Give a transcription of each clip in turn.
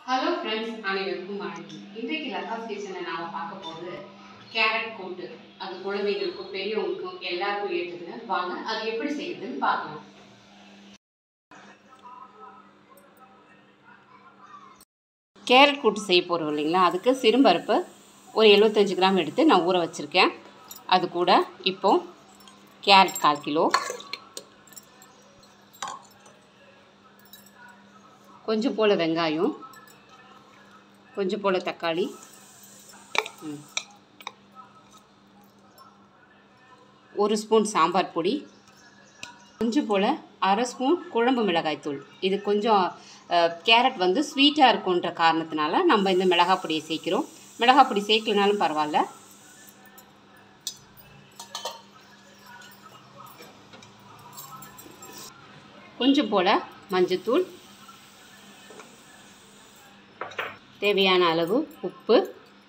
Hello friends, அனைவருக்கும் வணக்கம். இன்றைக்கு லக்காஸ் கிச்சனில் நாம் பார்க்க போகிறது கேரட் கூட்டு. அது குழந்தைகளுக்கும் பெரியவங்களுக்கும் எல்லாருக்கும் ஏற்றுதுங்க. வாங்க அது எப்படி செய்யுதுன்னு பார்க்கலாம். கேரட் கூட்டு செய்ய போகிறோம் இல்லைங்களா, அதுக்கு சிறும்பருப்பு ஒரு 75 கிராம் எடுத்து நான் ஊற வச்சுருக்கேன். அது கூட இப்போது கேரட் 1/4 கிலோ, கொஞ்சம் போல் வெங்காயம், கொஞ்சம் போல் தக்காளி, ஒரு ஸ்பூன் சாம்பார் பொடி, கொஞ்சம் போல் அரை ஸ்பூன் குழம்பு மிளகாய்த்தூள். இது கொஞ்சம் கேரட் வந்து ஸ்வீட்டாக இருக்குன்ற காரணத்தினால நம்ம இந்த மிளகாய் பொடியை சேர்க்கிறோம். மிளகாய் பொடி சேர்க்கலனாலும் பரவாயில்ல. கொஞ்சம் போல் மஞ்சத்தூள், தேவையான அளவு உப்பு,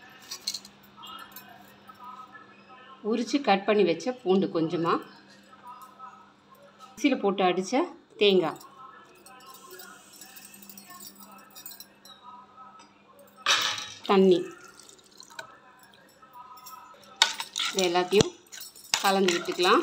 உரித்து கட் பண்ணி வச்ச பூண்டு கொஞ்சமாக, மிக்ஸியில் போட்டு அடித்த தேங்காய், தண்ணி, இது எல்லாத்தையும் கலந்து விட்டுக்கலாம்.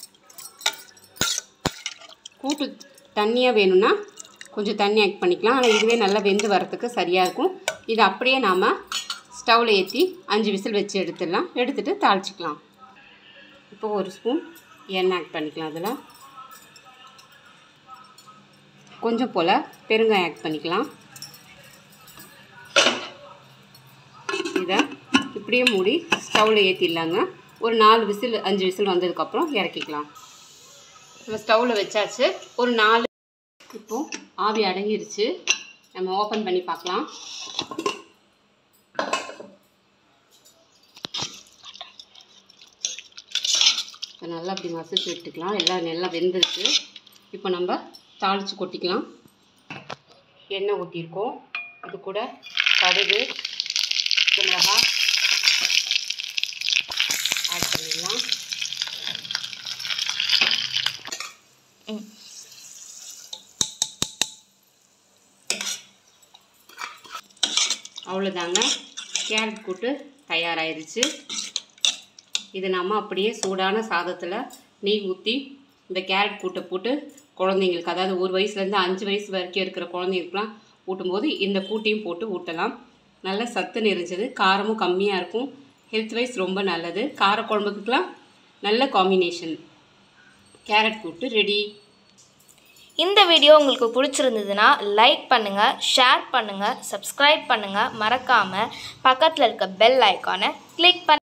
கூட்டு தண்ணியாக வேணும்னா கொஞ்சம் தண்ணி ஆட் பண்ணிக்கலாம். ஆனால் இதுவே நல்லா வெந்து வரத்துக்கு சரியாக இருக்கும். இது அப்படியே நாம் ஸ்டவ்வில் ஏற்றி 5 விசில் வச்சு எடுத்துடலாம். எடுத்துகிட்டு தாளிச்சிக்கலாம். இப்போ ஒரு ஸ்பூன் எண்ணெய் ஆட் பண்ணிக்கலாம். அதில் கொஞ்சம் போல் பெருங்காயம் ஆட் பண்ணிக்கலாம். இதை இப்படியே மூடி ஸ்டவ்வில் ஏற்றிடலாங்க. ஒரு 4 விசில் 5 விசில் வந்ததுக்கப்புறம் இறக்கிக்கலாம். நம்ம ஸ்டவ்வில் வச்சாச்சு. ஒரு 4 இப்போது ஆவி அடங்கிருச்சு. நம்ம ஓப்பன் பண்ணி பார்க்கலாம். நல்லா அப்படி மசிச்சு விட்டுக்கலாம். எல்லாம் நல்லா வெந்துருச்சு. இப்போ நம்ம தாளித்து கொட்டிக்கலாம். எண்ணெய் ஊற்றிருக்கோம். இது கூட கடுகு, மிளகாய் ஆட் பண்ணிடலாம். அவ்வளோதாங்க, கேரட் கூட்டு தயாராகிருச்சு. இது நம்ம அப்படியே சூடான சாதத்தில் நெய் ஊற்றி இந்த கேரட் கூட்டை போட்டு குழந்தைங்களுக்கு, அதாவது 1 வயசுலேருந்து 5 வயசு வரைக்கும் இருக்கிற குழந்தைங்களுக்குலாம் ஊட்டும்போது இந்த கூட்டையும் போட்டு ஊட்டலாம். நல்ல சத்து நிறைஞ்சது, காரமும் கம்மியாக இருக்கும். ஹெல்த் வைஸ் ரொம்ப நல்லது. காரக்குழம்புக்குலாம் நல்ல காம்பினேஷன். கேரட் கூட்டு ரெடி. இந்த வீடியோ உங்களுக்கு பிடிச்சிருந்ததுன்னா லைக் பண்ணுங்கள், ஷேர் பண்ணுங்கள், சப்ஸ்கிரைப் பண்ணுங்கள். மறக்காமல் பக்கத்தில் இருக்க பெல் ஐக்கானை கிளிக் பண்ணி